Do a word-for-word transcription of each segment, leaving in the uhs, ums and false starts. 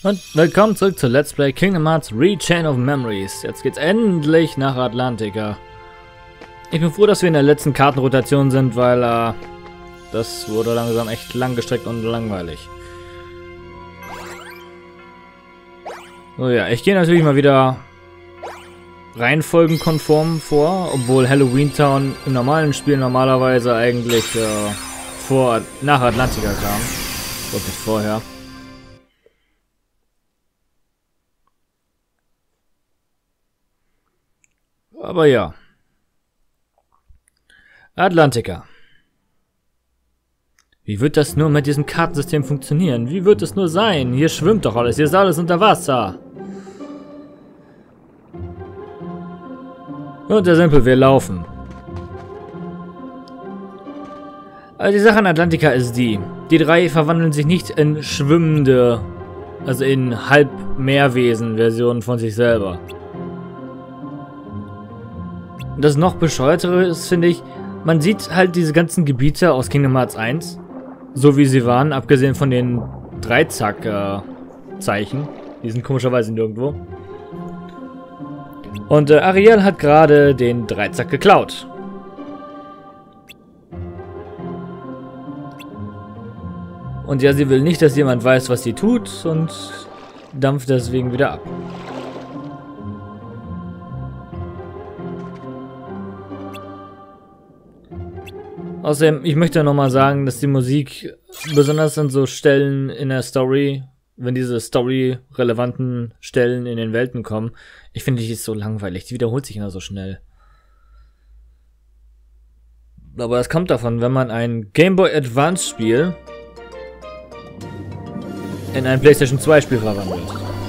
Und willkommen zurück zu Let's Play Kingdom Hearts Re-Chain of Memories. Jetzt geht's endlich nach Atlantica. Ich bin froh, dass wir in der letzten Kartenrotation sind, weil äh, das wurde langsam echt langgestreckt und langweilig. So ja, ich gehe natürlich mal wieder reihenfolgenkonform vor, obwohl Halloween Town im normalen Spiel normalerweise eigentlich äh, vor, nach Atlantica kam. Und nicht vorher. Aber ja. Atlantica. Wie wird das nur mit diesem Kartensystem funktionieren? Wie wird es nur sein? Hier schwimmt doch alles. Hier ist alles unter Wasser. Und der Simpel, wir laufen. Also die Sache an Atlantica ist die. Die drei verwandeln sich nicht in schwimmende, also in Halbmeerwesen-Versionen von sich selber. Das noch bescheuertere ist, finde ich, man sieht halt diese ganzen Gebiete aus Kingdom Hearts eins, so wie sie waren, abgesehen von den Dreizack-Zeichen. Die sind komischerweise nirgendwo. Und äh, Ariel hat gerade den Dreizack geklaut. Und ja, sie will nicht, dass jemand weiß, was sie tut, und dampft deswegen wieder ab. Außerdem, ich möchte nochmal sagen, dass die Musik, besonders an so Stellen in der Story, wenn diese Story-relevanten Stellen in den Welten kommen, ich finde, die ist so langweilig. Die wiederholt sich immer so schnell. Aber das kommt davon, wenn man ein Game Boy Advance Spiel in ein PlayStation zwei Spiel verwandelt.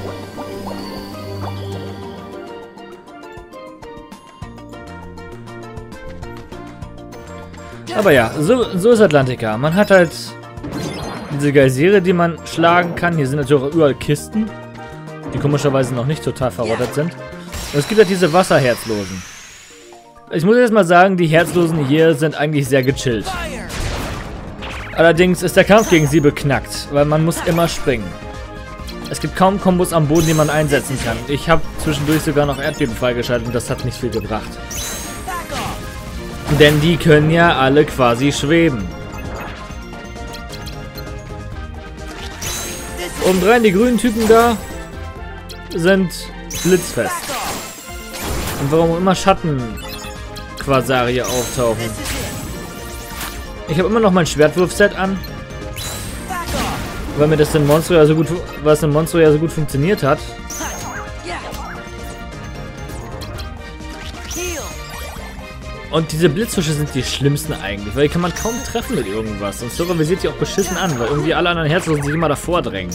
Aber ja, so, so ist Atlantica. Man hat halt diese Geysire, die man schlagen kann. Hier sind natürlich auch überall Kisten, die komischerweise noch nicht total verrottet sind. Und es gibt halt diese Wasserherzlosen. Ich muss jetzt mal sagen, die Herzlosen hier sind eigentlich sehr gechillt. Allerdings ist der Kampf gegen sie beknackt, weil man muss immer springen. Es gibt kaum Kombos am Boden, die man einsetzen kann. Ich habe zwischendurch sogar noch Erdbeben freigeschaltet und das hat nicht viel gebracht. Denn die können ja alle quasi schweben. Obendrein die grünen Typen da sind blitzfest. Und warum immer Schatten-Quasarier auftauchen. Ich habe immer noch mein Schwertwurf-Set an. Weil mir das in Monstro ja so gut, was in Monstro ja so gut funktioniert hat. Und diese Blitzfische sind die schlimmsten eigentlich, weil die kann man kaum treffen mit irgendwas. Und sogar visiert die auch beschissen an, weil irgendwie alle anderen Herzlosen sich immer davor drängen.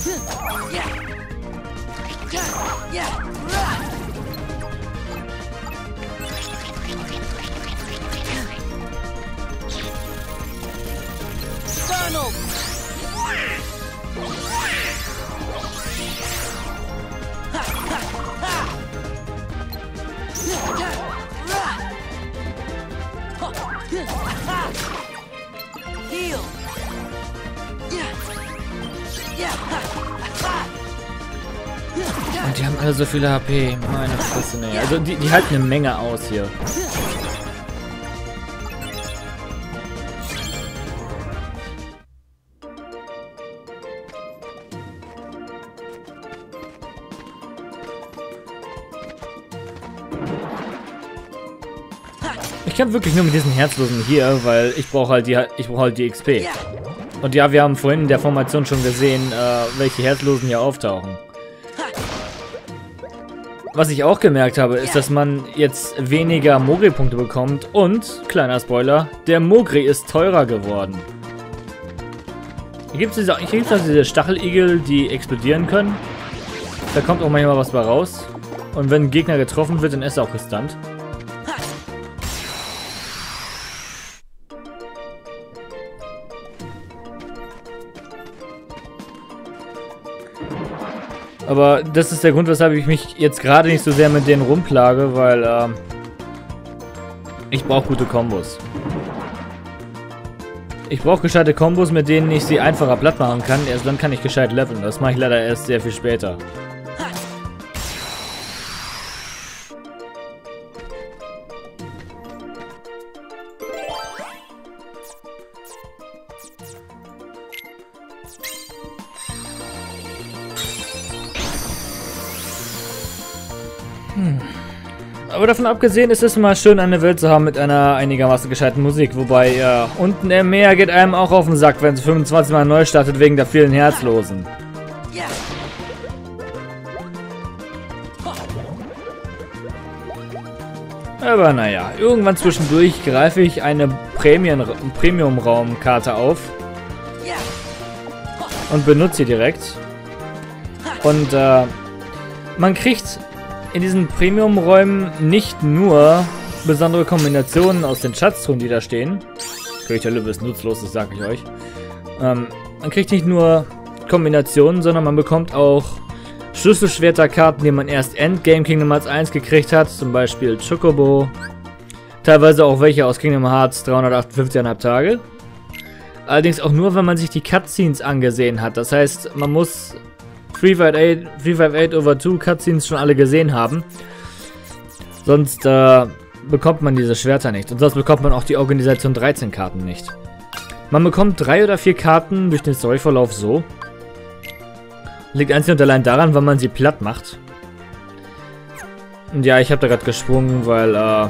Und die haben alle so viele H P. Meine Fresse, ne. Also die, die halten eine Menge aus hier. Ich kämpfe wirklich nur mit diesen Herzlosen hier, weil ich brauche halt die ich brauche halt die X P. Und ja, wir haben vorhin in der Formation schon gesehen, äh, welche Herzlosen hier auftauchen. Was ich auch gemerkt habe, ist, dass man jetzt weniger Mogri-Punkte bekommt und, kleiner Spoiler, der Mogri ist teurer geworden. Hier gibt es diese, also diese Stacheligel, die explodieren können. Da kommt auch manchmal was bei raus. Und wenn ein Gegner getroffen wird, dann ist er auch gestunt. Aber das ist der Grund, weshalb ich mich jetzt gerade nicht so sehr mit denen rumplage, weil ähm, ich brauche gute Kombos. Ich brauche gescheite Kombos, mit denen ich sie einfacher platt machen kann. Erst dann kann ich gescheit leveln. Das mache ich leider erst sehr viel später. Hm. Aber davon abgesehen ist es immer schön, eine Welt zu haben mit einer einigermaßen gescheiten Musik. Wobei, ja, unten im Meer geht einem auch auf den Sack, wenn es fünfundzwanzig Mal neu startet wegen der vielen Herzlosen. Aber naja, irgendwann zwischendurch greife ich eine Premium-Raumkarte auf und benutze sie direkt. Und äh, man kriegt in diesen Premium-Räumen nicht nur besondere Kombinationen aus den Schatztruhen, die da stehen. König der Löwe ist nutzlos, das sage ich euch. Ähm, man kriegt nicht nur Kombinationen, sondern man bekommt auch Schlüsselschwerterkarten, die man erst Endgame Kingdom Hearts eins gekriegt hat. Zum Beispiel Chocobo. Teilweise auch welche aus Kingdom Hearts dreihundertachtundfünfzig Komma fünf Tage. Allerdings auch nur, wenn man sich die Cutscenes angesehen hat. Das heißt, man muss drei fünf acht over zwei Cutscenes schon alle gesehen haben. Sonst äh, bekommt man diese Schwerter nicht. Und sonst bekommt man auch die Organisation dreizehn Karten nicht. Man bekommt drei oder vier Karten durch den Storyverlauf so. Liegt einzig und allein daran, wenn man sie platt macht. Und ja, ich habe da gerade gesprungen, weil äh,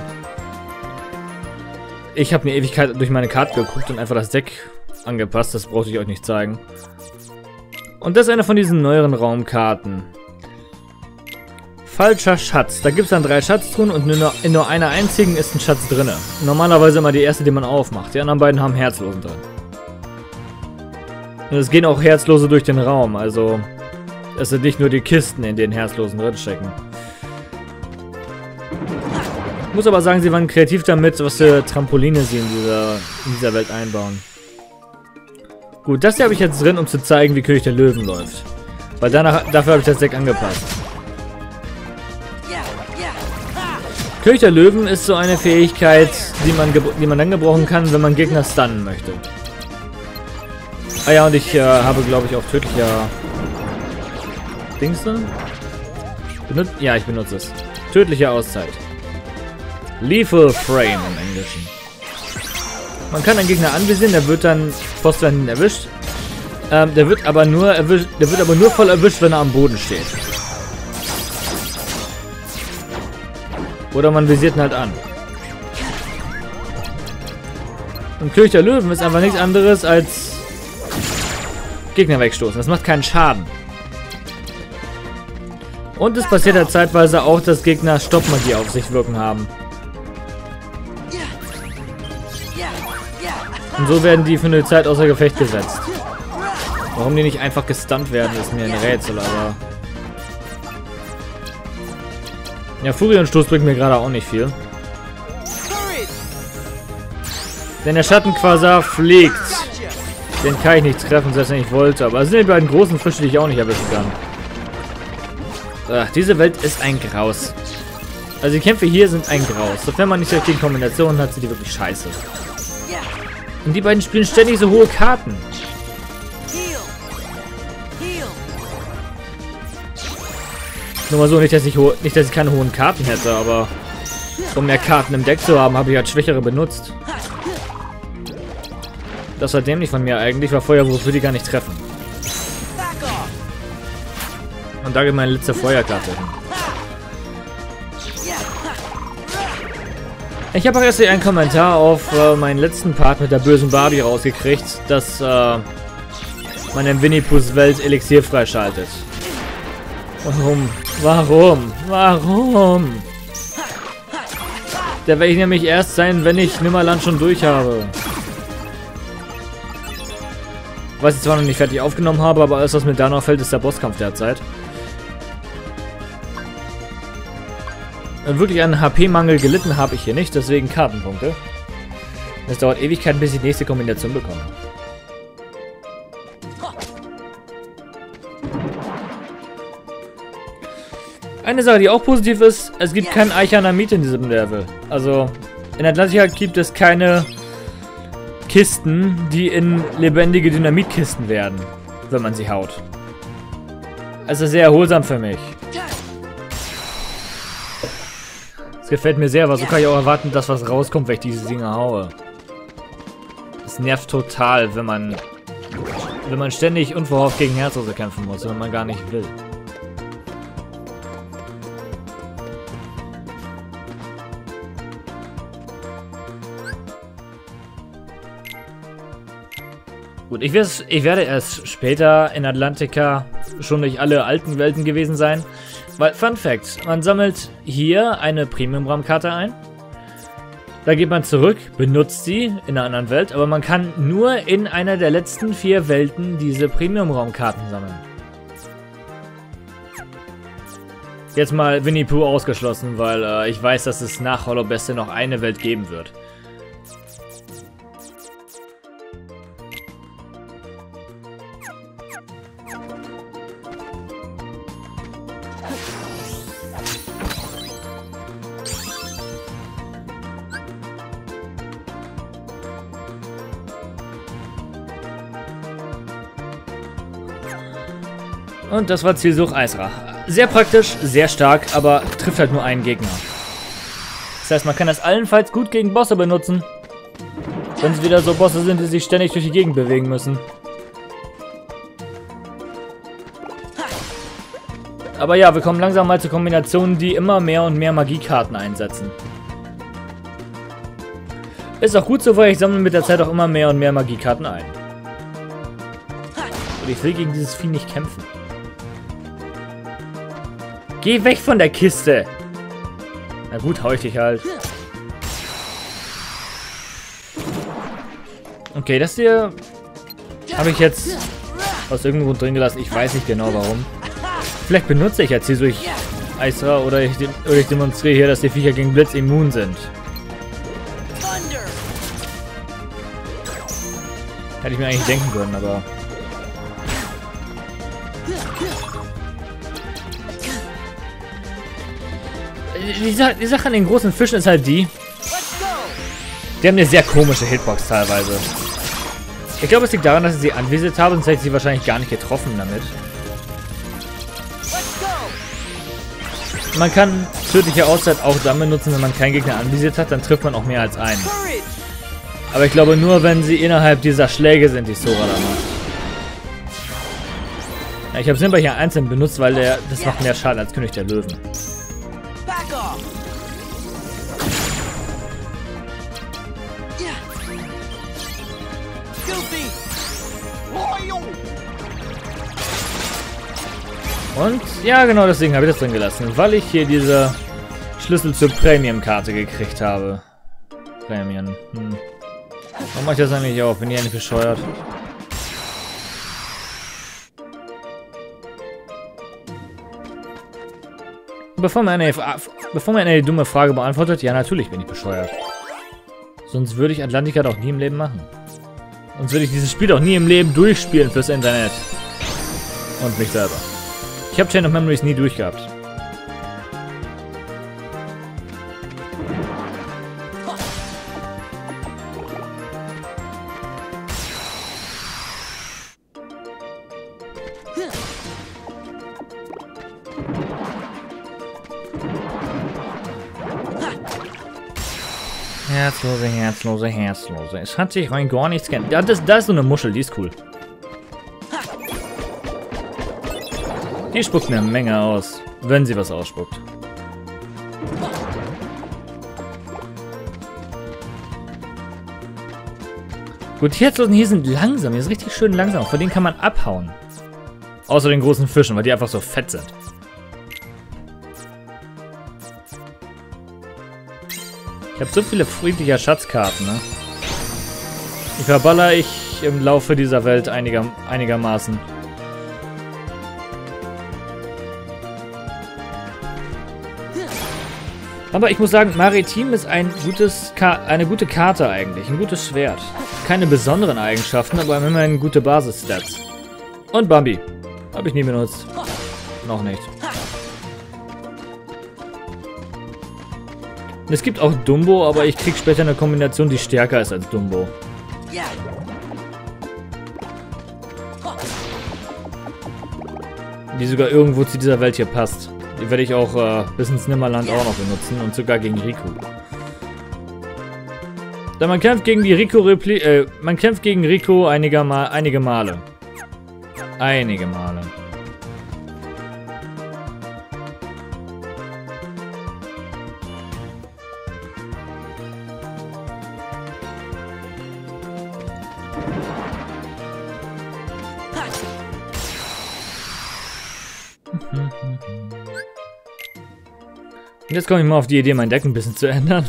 ich habe eine Ewigkeit durch meine Karte geguckt und einfach das Deck angepasst. Das brauchte ich euch nicht zeigen. Und das ist eine von diesen neueren Raumkarten. Falscher Schatz. Da gibt es dann drei Schatztruhen und nur in nur einer einzigen ist ein Schatz drin. Normalerweise immer die erste, die man aufmacht. Die anderen beiden haben Herzlosen drin. Und es gehen auch Herzlose durch den Raum. Also es sind nicht nur die Kisten, in denen Herzlosen drin stecken. Ich muss aber sagen, sie waren kreativ damit, was für Trampoline sie in dieser, in dieser Welt einbauen. Gut, das hier habe ich jetzt drin, um zu zeigen, wie König der Löwen läuft. Weil danach, dafür habe ich das Deck angepasst. König der Löwen ist so eine Fähigkeit, die man, die man dann gebrauchen kann, wenn man Gegner stunnen möchte. Ah ja, und ich äh, habe, glaube ich, auch tödlicher Dings da? Benut ja, ich benutze es. Tödliche Auszeit. Lethal Frame im Englischen. Man kann einen Gegner anvisieren, der wird dann postwendend erwischt. Ähm, der wird aber nur erwischt, der wird aber nur voll erwischt, wenn er am Boden steht. Oder man visiert ihn halt an. Und König der Löwen ist einfach nichts anderes als Gegner wegstoßen. Das macht keinen Schaden. Und es passiert ja zeitweise auch, dass Gegner Stoppmagie auf sich wirken haben. Und so werden die für eine Zeit außer Gefecht gesetzt. Warum die nicht einfach gestunt werden, ist mir ein Rätsel, aber... Ja, Furienstoß bringt mir gerade auch nicht viel. Denn der Schattenquasar fliegt. Den kann ich nicht treffen, selbst wenn ich wollte. Aber es sind die beiden großen Fische, die ich auch nicht erwischen kann. Ach, diese Welt ist ein Graus. Also die Kämpfe hier sind ein Graus. Sofern man nicht die richtigen Kombinationen hat, sind die wirklich scheiße. Und die beiden spielen ständig so hohe Karten. Nur mal so, nicht dass, ich nicht, dass ich keine hohen Karten hätte, aber um mehr Karten im Deck zu haben, habe ich halt schwächere benutzt. Das war dämlich von mir eigentlich, weil Feuerwurf würde ich gar nicht treffen. Und da geht meine letzte Feuerkarte hin. Ich habe auch erst einen Kommentar auf äh, meinen letzten Part mit der bösen Barbie rausgekriegt, dass äh, man in Winnie Poohs Welt Elixier freischaltet. Warum? Warum? Warum? Der werde ich nämlich erst sein, wenn ich Nimmerland schon durch habe. Was ich zwar noch nicht fertig aufgenommen habe, aber alles, was mir da noch fällt, ist der Bosskampf derzeit. Und wirklich einen H P-Mangel gelitten habe ich hier nicht, deswegen Kartenpunkte. Es dauert Ewigkeiten, bis ich die nächste Kombination bekomme. Eine Sache, die auch positiv ist, es gibt keinen Eichanamit in diesem Level. Also, in Atlantica gibt es keine Kisten, die in lebendige Dynamitkisten werden, wenn man sie haut. Also sehr erholsam für mich. Es gefällt mir sehr, aber so kann ich auch erwarten, dass was rauskommt, wenn ich diese Dinge haue. Es nervt total, wenn man wenn man ständig unverhofft gegen Herzlose kämpfen muss, wenn man gar nicht will. Gut, ich, ich werde erst später in Atlantica schon durch alle alten Welten gewesen sein. Weil, Fun Fact, man sammelt hier eine Premium-RAM-Karte ein. Da geht man zurück, benutzt sie in einer anderen Welt, aber man kann nur in einer der letzten vier Welten diese Premium-RAM-Karten sammeln. Jetzt mal Winnie Pooh ausgeschlossen, weil äh, ich weiß, dass es nach Hollow Bestie noch eine Welt geben wird. Und das war Zielsuch Eisra. Sehr praktisch, sehr stark, aber trifft halt nur einen Gegner. Das heißt, man kann das allenfalls gut gegen Bosse benutzen. Wenn es wieder so Bosse sind, die sich ständig durch die Gegend bewegen müssen. Aber ja, wir kommen langsam mal zu Kombinationen, die immer mehr und mehr Magiekarten einsetzen. Ist auch gut so, weil ich sammle mit der Zeit auch immer mehr und mehr Magiekarten ein. Und ich will gegen dieses Vieh nicht kämpfen. Geh weg von der Kiste! Na gut, hau ich dich halt. Okay, das hier habe ich jetzt aus irgendeinem Grund drin gelassen. Ich weiß nicht genau warum. Vielleicht benutze ich jetzt hier durch Eisra oder ich, oder ich demonstriere hier, dass die Viecher gegen Blitz immun sind. Hätte ich mir eigentlich denken können, aber... Die, Sa die Sache an den großen Fischen ist halt die, die haben eine sehr komische Hitbox teilweise. Ich glaube, es liegt daran, dass ich sie anvisiert habe, sonst hätte ich sie wahrscheinlich gar nicht getroffen damit. Man kann tödliche Auszeit auch dann benutzen, wenn man keinen Gegner anvisiert hat, dann trifft man auch mehr als einen. Aber ich glaube nur, wenn sie innerhalb dieser Schläge sind, die Sora da macht. Ja, ich habe Simba hier einzeln benutzt, weil der, das macht mehr Schaden als König der Löwen. Und ja, genau deswegen habe ich das drin gelassen, weil ich hier diese Schlüssel zur Premium-Karte gekriegt habe. Premium. Hm. Warum mache ich das eigentlich auch? Bin ich ja nicht bescheuert. Bevor mir, eine, bevor mir eine dumme Frage beantwortet, ja natürlich bin ich bescheuert. Sonst würde ich Atlantica doch nie im Leben machen. Sonst würde ich dieses Spiel doch nie im Leben durchspielen fürs Internet. Und mich selber. Ich habe Chain of Memories nie durchgehabt. Herzlose, herzlose, herzlose. Es hat sich rein gar nichts geändert. Ja, das, das ist so eine Muschel, die ist cool. Die spuckt eine Menge aus, wenn sie was ausspuckt. Gut, die Herzlosen hier sind langsam. Hier ist richtig schön langsam. Vor denen kann man abhauen. Außer den großen Fischen, weil die einfach so fett sind. Ich habe so viele friedliche Schatzkarten, ne? Die verballer ich im Laufe dieser Welt einiger, einigermaßen. Aber ich muss sagen, Maritim ist ein gutes Ka eine gute Karte eigentlich, ein gutes Schwert. Keine besonderen Eigenschaften, aber immerhin gute Basis-Stats. Und Bambi. Habe ich nie benutzt. Noch nicht. Es gibt auch Dumbo, aber ich krieg später eine Kombination, die stärker ist als Dumbo. Die sogar irgendwo zu dieser Welt hier passt. Die werde ich auch äh, bis ins Nimmerland auch noch benutzen und sogar gegen Riku. Da man kämpft gegen die Riku Repli äh, man kämpft gegen Riku einige, Ma einige Male. Einige Male. Und jetzt komme ich mal auf die Idee, mein Deck ein bisschen zu ändern.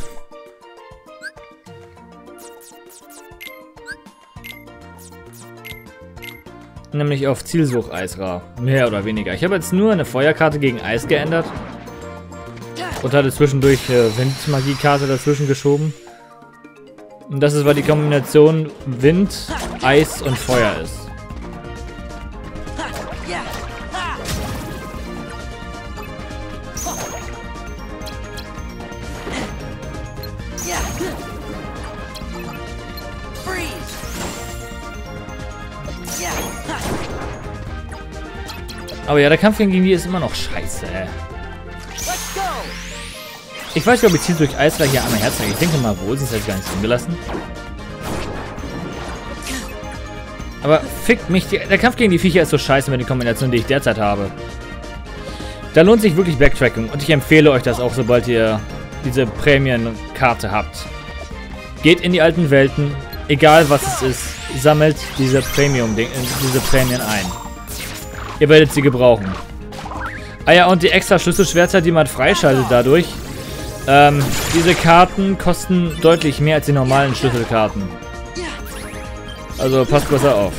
Nämlich auf Zielsuch Eisra. Mehr oder weniger. Ich habe jetzt nur eine Feuerkarte gegen Eis geändert. Und hatte zwischendurch äh, Windmagie-Karte dazwischen geschoben. Und das ist, weil die Kombination Wind, Eis und Feuer ist. Aber ja, der Kampf gegen die ist immer noch scheiße. Ich weiß, glaube ich, zieht durch Eisra hier einmal Herz. Ich denke mal wohl, sonst hätte ich gar nichts hingelassen. Aber fickt mich, die, der Kampf gegen die Viecher ist so scheiße mit den Kombinationen, die ich derzeit habe. Da lohnt sich wirklich Backtracking und ich empfehle euch das auch, sobald ihr diese Prämienkarte habt. Geht in die alten Welten, egal was es ist, sammelt diese Premium, diese Prämien ein. Ihr werdet sie gebrauchen. Ah ja, und die extra Schlüsselschwerter, die man freischaltet dadurch. Ähm, diese Karten kosten deutlich mehr als die normalen Schlüsselkarten. Also passt besser auf.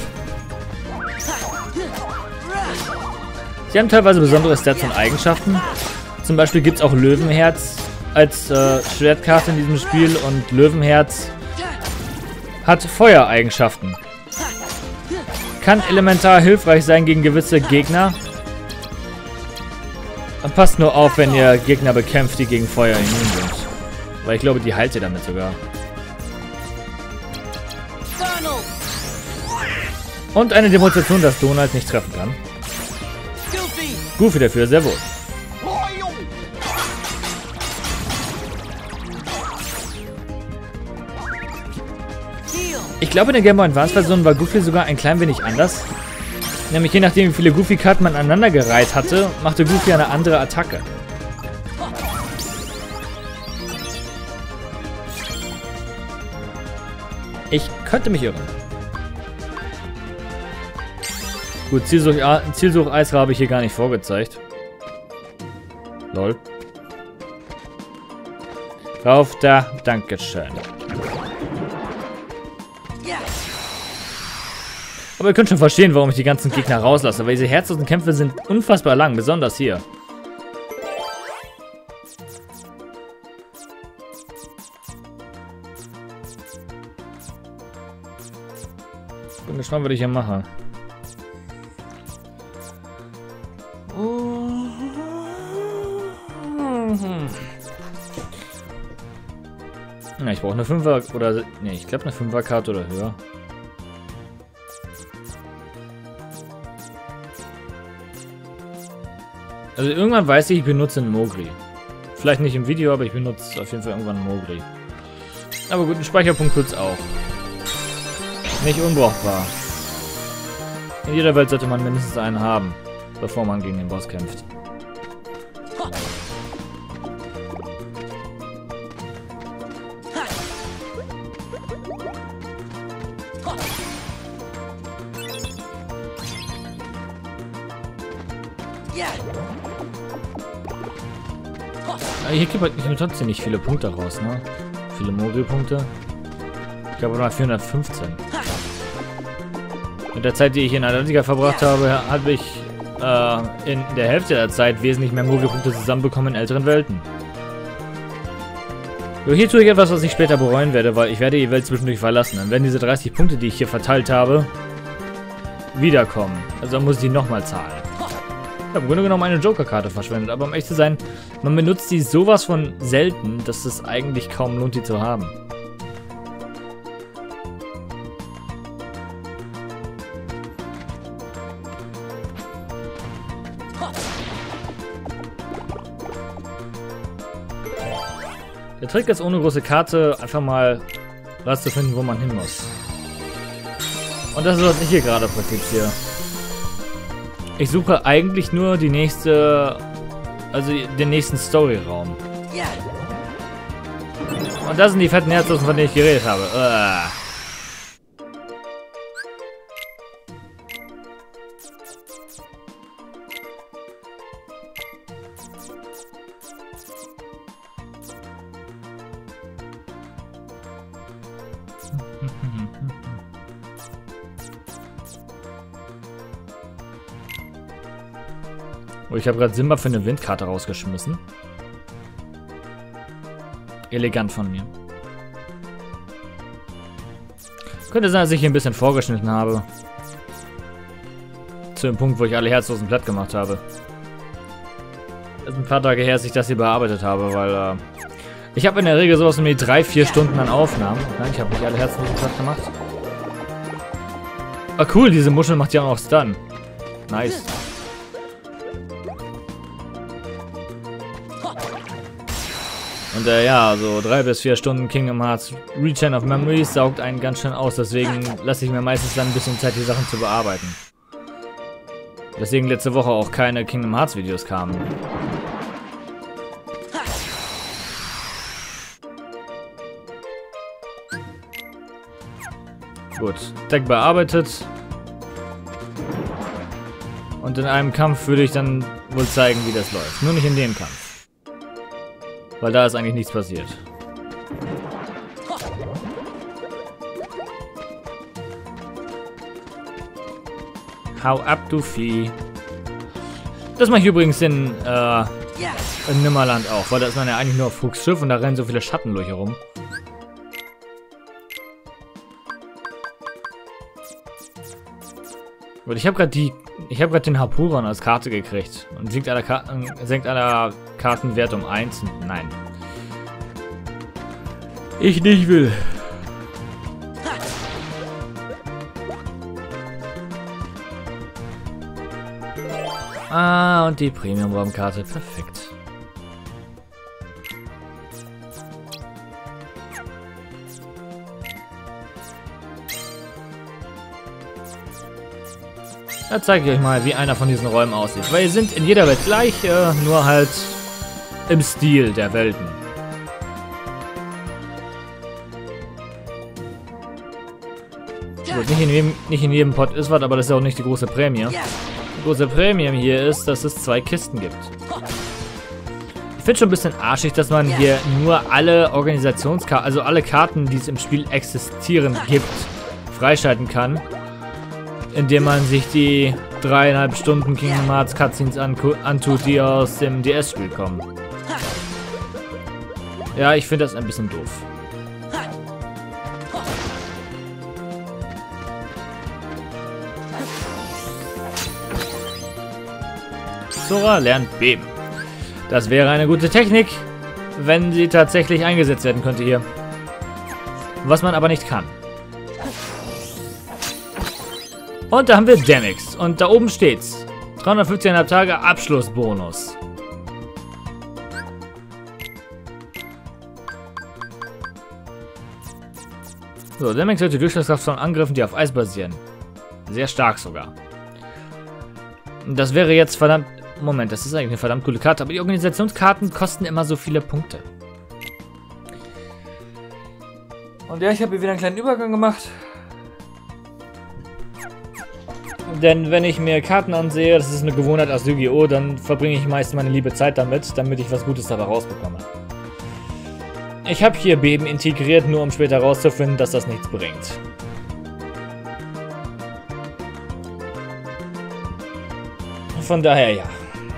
Sie haben teilweise besondere Stats und Eigenschaften. Zum Beispiel gibt es auch Löwenherz als äh, Schwertkarte in diesem Spiel. Und Löwenherz hat Feuereigenschaften. Kann elementar hilfreich sein gegen gewisse Gegner. Und passt nur auf, wenn ihr Gegner bekämpft, die gegen Feuer immun sind. Weil ich glaube, die heilt ihr damit sogar. Und eine Demonstration, dass Donald nicht treffen kann. Goofy dafür, sehr wohl. Ich glaube, in der Game Boy Advance Version war Goofy sogar ein klein wenig anders. Nämlich je nachdem, wie viele Goofy-Karten man aneinandergereiht hatte, machte Goofy eine andere Attacke. Ich könnte mich irren. Gut, Zielsuch, Zielsuch Eisra habe ich hier gar nicht vorgezeigt. Lol. Rauf da, Dankeschön. Aber ihr könnt schon verstehen, warum ich die ganzen Gegner rauslasse, weil diese herzlosen Kämpfe sind unfassbar lang, besonders hier. Ich bin gespannt, was ich hier mache. Ja, ich brauche eine Fünfer oder ne, ich glaube eine Fünferkarte oder höher. Also irgendwann weiß ich, ich benutze einen Mogri. Vielleicht nicht im Video, aber ich benutze auf jeden Fall irgendwann einen Mogri. Aber gut, einen Speicherpunkt tut's auch. Nicht unbrauchbar. In jeder Welt sollte man mindestens einen haben, bevor man gegen den Boss kämpft. Hier gibt halt nicht, trotzdem nicht viele Punkte raus, ne? Viele Mogri-Punkte. Ich glaube mal vierhundertfünfzehn. Mit der Zeit, die ich in Atlantica verbracht habe, habe ich äh, in der Hälfte der Zeit wesentlich mehr Mogri-Punkte zusammenbekommen in älteren Welten. So, hier tue ich etwas, was ich später bereuen werde, weil ich werde die Welt zwischendurch verlassen. Dann werden diese dreißig Punkte, die ich hier verteilt habe, wiederkommen. Also dann muss ich die nochmal zahlen. Ich habe im Grunde genommen eine Joker-Karte verschwendet, aber um echt zu sein, man benutzt die sowas von selten, dass es eigentlich kaum lohnt, die zu haben. Der Trick ist, ohne große Karte einfach mal rauszufinden, wo man hin muss. Und das ist, was ich hier gerade praktiziere. Ich suche eigentlich nur die nächste, also den nächsten Story-Raum. Und das sind die fetten Herzlosen, von denen ich geredet habe. Uah. Oh, ich habe gerade Simba für eine Windkarte rausgeschmissen. Elegant von mir. Könnte sein, dass ich hier ein bisschen vorgeschnitten habe. Zu dem Punkt, wo ich alle Herzlosen platt gemacht habe. Das ist ein paar Tage her, dass ich das hier bearbeitet habe, weil äh, ich habe in der Regel sowas wie drei, vier Stunden an Aufnahmen. Nein, ich habe nicht alle Herzlosen platt gemacht. Ah cool, diese Muschel macht ja auch Stun. Nice. Und äh, ja, so drei bis vier Stunden Kingdom Hearts Rechain of Memories saugt einen ganz schön aus, deswegen lasse ich mir meistens dann ein bisschen Zeit, die Sachen zu bearbeiten. Deswegen letzte Woche auch keine Kingdom Hearts Videos kamen. Gut, Deck bearbeitet. Und in einem Kampf würde ich dann wohl zeigen, wie das läuft. Nur nicht in dem Kampf. Weil da ist eigentlich nichts passiert. Hau ab, du Vieh. Das mache ich übrigens in, äh, in Nimmerland auch, weil da ist man ja eigentlich nur auf Fuchs Schiff und da rennen so viele Schattenlöcher rum. Und ich habe gerade die, ich habe gerade den Harpuron als Karte gekriegt und senkt aller, Ka senkt aller Kartenwert um eins. Nein. Ich nicht will. Ah, und die Premium-Raumkarte. Perfekt. Da zeige ich euch mal, wie einer von diesen Räumen aussieht. Weil sie sind in jeder Welt gleich, äh, nur halt im Stil der Welten. Gut, nicht in jedem, nicht in jedem Pot ist was, aber das ist auch nicht die große Prämie. Die große Prämie hier ist, dass es zwei Kisten gibt. Ich finde schon ein bisschen arschig, dass man hier nur alle Organisationskarten, also alle Karten, die es im Spiel existieren gibt, freischalten kann. Indem man sich die dreieinhalb Stunden Kingdom Hearts Cutscenes antut, die aus dem D S-Spiel kommen. Ja, ich finde das ein bisschen doof. Sora lernt Beben. Das wäre eine gute Technik, wenn sie tatsächlich eingesetzt werden könnte hier. Was man aber nicht kann. Und da haben wir Demyx. Und da oben steht's. dreihundertfünfzig Komma fünf Tage Abschlussbonus. So, Demyx hat die Durchschlagskraft von Angriffen, die auf Eis basieren. Sehr stark sogar. Das wäre jetzt verdammt... Moment, das ist eigentlich eine verdammt coole Karte, aber die Organisationskarten kosten immer so viele Punkte. Und ja, ich habe hier wieder einen kleinen Übergang gemacht. Denn wenn ich mir Karten ansehe, das ist eine Gewohnheit aus Yu-Gi-Oh!, dann verbringe ich meist meine liebe Zeit damit, damit ich was Gutes dabei rausbekomme. Ich habe hier Beben integriert, nur um später rauszufinden, dass das nichts bringt. Von daher ja.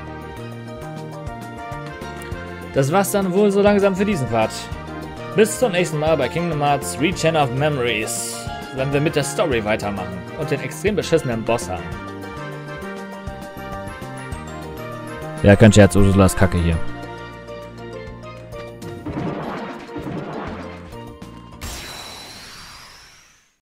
Das war's dann wohl so langsam für diesen Part. Bis zum nächsten Mal bei Kingdom Hearts Rechain of Memories, wenn wir mit der Story weitermachen und den extrem beschissenen Boss haben. Ja, kein Scherz, Ursulas Kacke hier.